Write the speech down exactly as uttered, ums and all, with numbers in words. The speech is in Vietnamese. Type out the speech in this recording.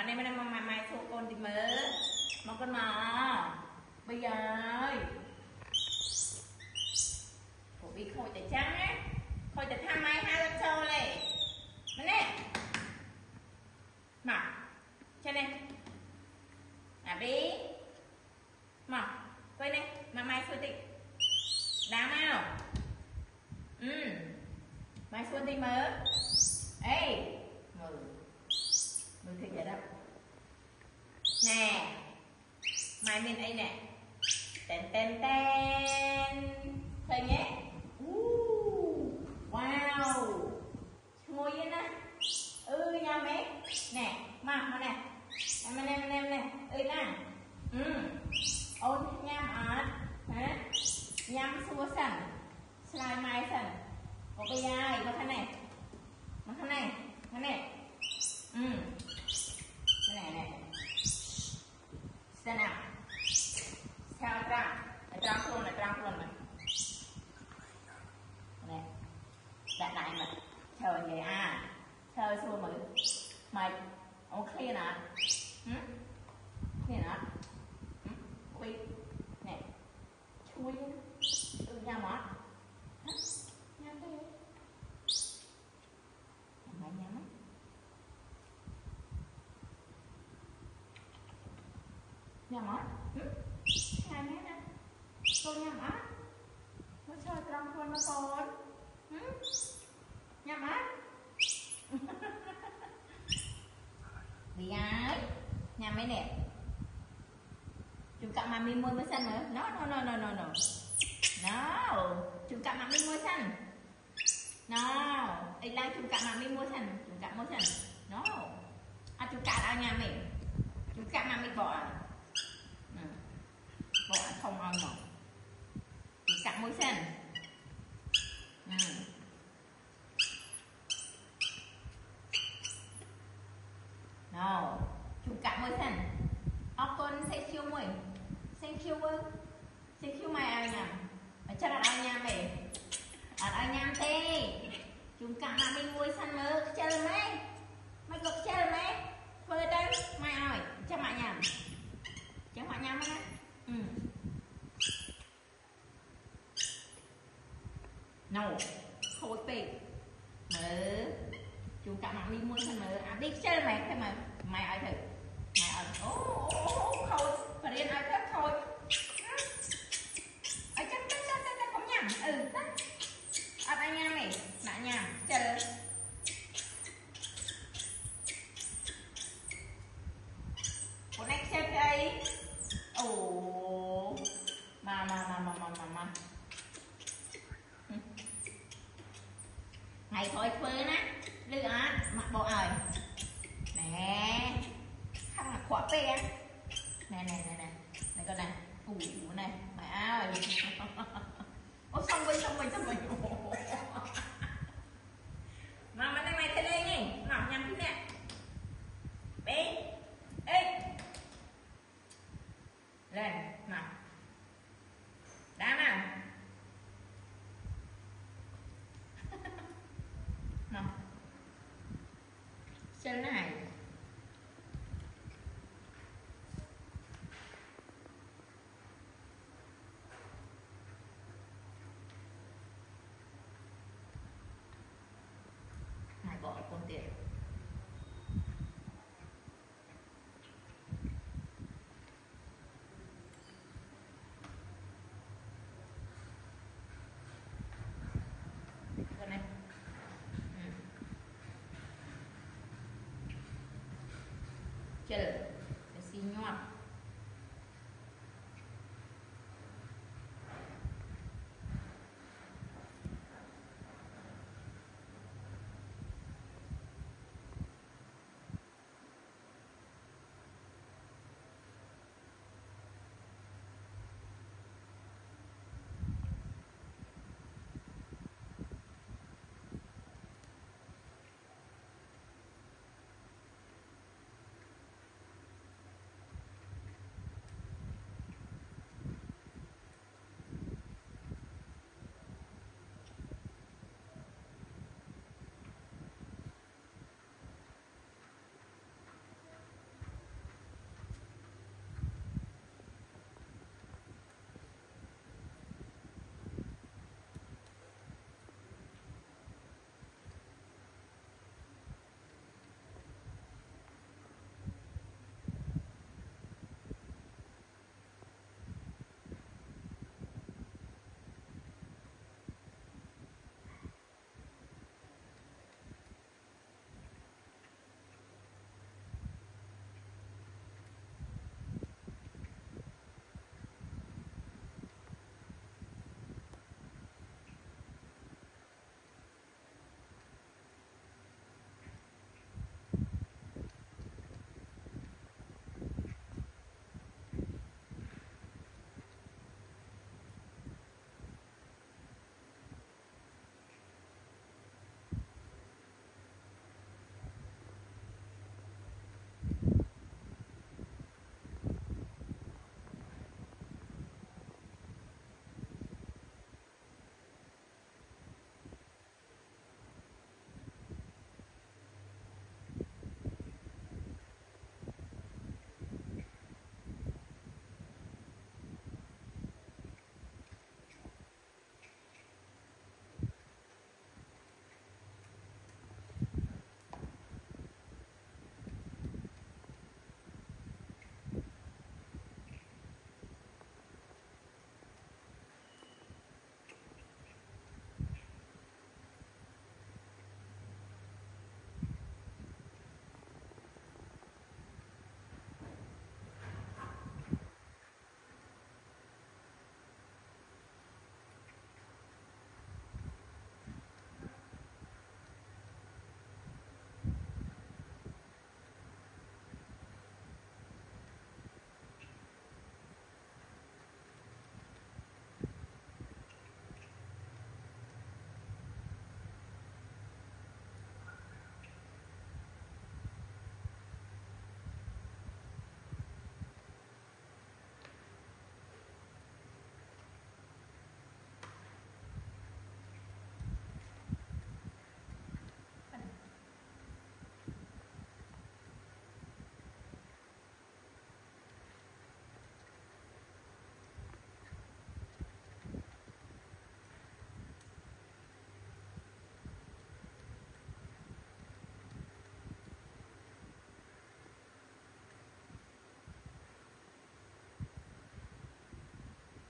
này mà mà mà mai thua con thì mớ mà con mà bây giờ của bị khôi tại trắng á khôi tại tham mai hai lần sau này mà nè mà cho này à đi mà quay này mà mai thua tị đá mau ừ mai thua tị mớ ê mừ mừ thì vậy đó nè mai bên đây nè tên tên tên thấy nhé uh, wow ngồi yên á ừ nha mấy nè mà mà nè em em em nè ừ nè ừ ôn nhám ớt hả nhám xua sần slide mai sần có bây giờ mà thế này mà thế này thế này ừ thế này này stand up theo trang trang luôn là trang luôn này nè đại đại mà chờ vậy à chờ xua mày mày ok nè ừ nè nè ừ quy nè chui ừ nha mà nha đi mày nha má nha má hai mét nè tôi nha má nó chơi trong con nó con nha má bị ai nhà mấy nè chúng cặp mà mình môi mới xanh nữa nó no no no no no no chúng cặp mà mình môi xanh no đây là chúng cặp mà mình môi xanh chúng cặp môi xanh no à chúng cặp ở nhà mình chúng cặp mà mình bỏ bỏ không ăn mà chúng cặp môi xanh ừ. No, chúng cặp môi xanh. Ốc con sẽ chiêu mùi. Sẽ chiêu ư. Sẽ chiêu mày ai nhầm. Ở chắc là ai nhầm mày. Ở ai nhầm tê. Chúng cặp mà mình mùi xanh mơ. Chơi mày. Mày cực chơi mày. Vừa đây. Mày ơi. Chắc mày nhầm. Chắc mày nhầm á. Ừ. No. Khôi bì. Mơ. Chúng cặp mặt đi mua xanh mờ à đi chơi mày thế mà mày ai thử mày ở ô thôi và điên ai thích thôi ai chắc chắc chắc chắc không nhầm ừ chắc ở đây nha mày nãy nhầm chơi của này chơi đây ồ mà mà mà mà mà mà mà ngày thôi phơi nè lừa mặt bộ ơi nè khăn mặt quả pe nè nè nè nè này con này ủ này mày ơi ô xong rồi xong rồi xong rồi mà mà đây mày thế đây nhỉ ngọc nhầm thế nè bé ê lên nào đá nào nào chân này này bỏ con tiền con này chơi